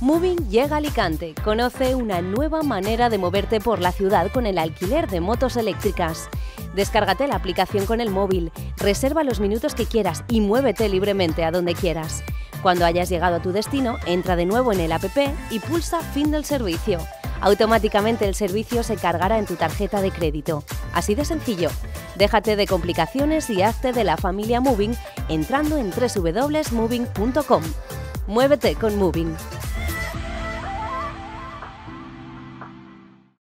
Moving llega a Alicante. Conoce una nueva manera de moverte por la ciudad con el alquiler de motos eléctricas. Descárgate la aplicación con el móvil, reserva los minutos que quieras y muévete libremente a donde quieras. Cuando hayas llegado a tu destino, entra de nuevo en el app y pulsa Fin del servicio. Automáticamente el servicio se cargará en tu tarjeta de crédito. Así de sencillo. Déjate de complicaciones y hazte de la familia Moving entrando en www.moving.com. Muévete con Moving.